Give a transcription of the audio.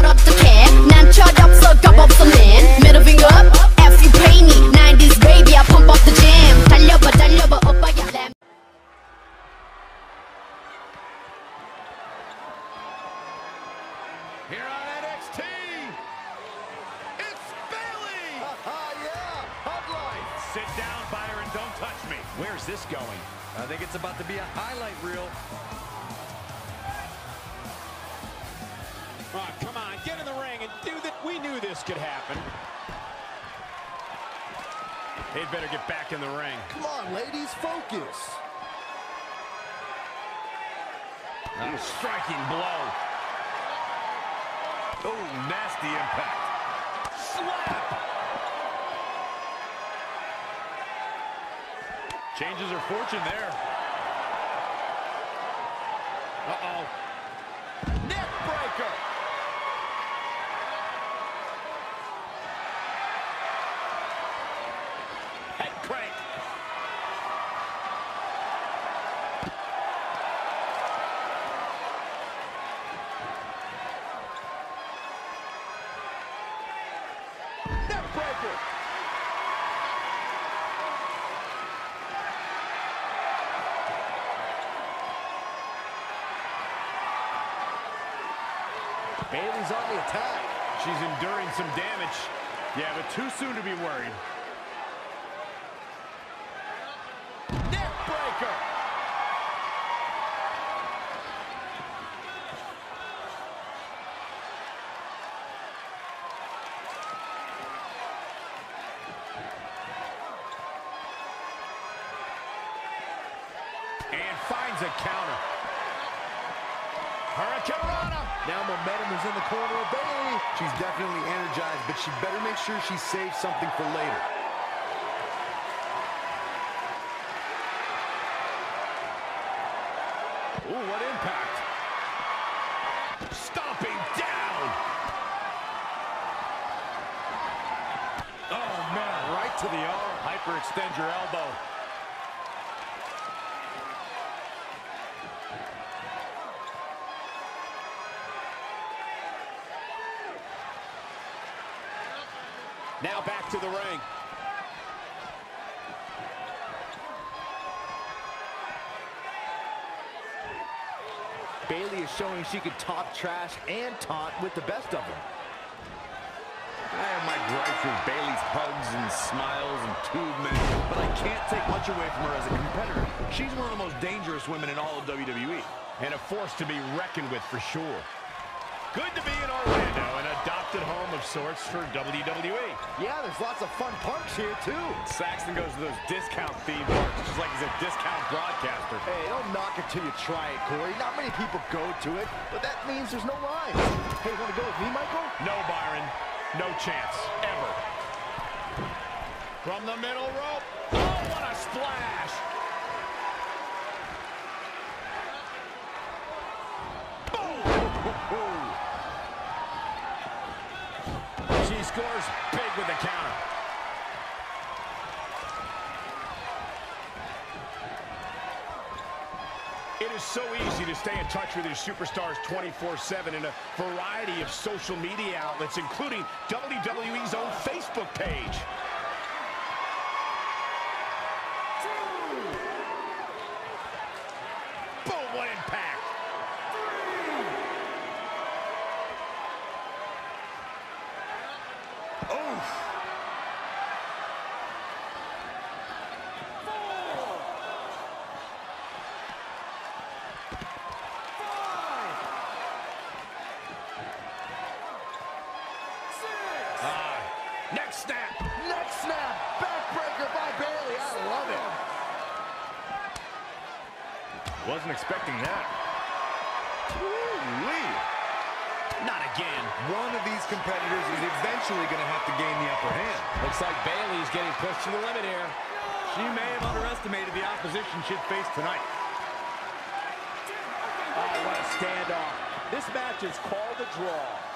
어떡해 난 철없어 겁없어 man Middle finger up F you pay me 90s baby I pump up the jam 달려봐 달려봐 오빠야 람 Here on NXT, it's Bayley! Yeah, Hug Life! Sit down, Byron, don't touch me. Where's this going? I think it's about to be a highlight reel. Oh, come on, get in the ring and do that. We knew this could happen. They'd better get back in the ring. Come on, ladies, focus. A striking blow. Oh, nasty impact. Slap! Changes her fortune there. Uh-oh. Neck breaker! Head crank. Neck breaker! Bayley's on the attack. She's enduring some damage. Yeah, but too soon to be worried. Neck breaker! And finds a counter. Hurricanrana! Now momentum is in the corner of Bayley. She's definitely energized, but she better make sure she saves something for later. Ooh, what impact. Stomping down. Oh, man, right to the arm. Hyperextend your elbow. Now back to the ring. Bayley is showing she can talk trash and taunt with the best of them. I have my gripes with Bayley's hugs and smiles and tube minutes, but I can't take much away from her as a competitor. She's one of the most dangerous women in all of WWE, and a force to be reckoned with for sure. Good to be in Orlando, an adopted home of sorts for WWE. Yeah, there's lots of fun punks here, too. Saxton goes to those discount theme parks just like he's a discount broadcaster. Hey, don't knock it till you try it, Corey. Not many people go to it, but that means there's no lines. Hey, want to go with me, Michael? No, Byron. No chance. Ever. From the middle rope. Oh, what a splash! She scores big with the counter. It is so easy to stay in touch with your superstars 24/7 in a variety of social media outlets, including WWE's own Facebook page. Boom, what impact! Neck snap! Neck snap! Backbreaker by Bayley. I love it. Wasn't expecting that. Woo-wee. Not again. One of these competitors is eventually going to have to gain the upper hand. Looks like Bayley's getting pushed to the limit here. She may have underestimated the opposition she'd face tonight. Oh, what a standoff. This match is called a draw.